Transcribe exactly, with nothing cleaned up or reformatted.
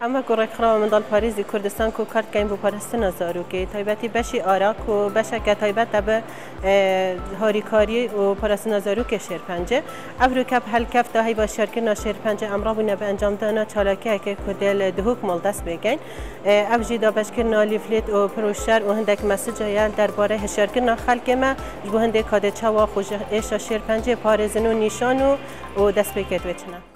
اما گرگ خرام من دال پاریزی کردستان کو کارت کیم بو پارستنا زارو که تایبتی بشی آراک و بشه که تایبت به هاریکاری و پارستنا زارو که شرپنجه ابرو کپ هل کف داهی با شرکت شرپنجه امرا بونه به انجام دادن چالاکی که کدل دهوک مال دست بگین ابجی دا بشکرنا لیفلت و پروشر و هندک مسیج یال درباره هشارکرنا خلق ما جو هندک کاد چوا خوش ایش شرپنجه پارزنو نیشانو و دست بگید وچنا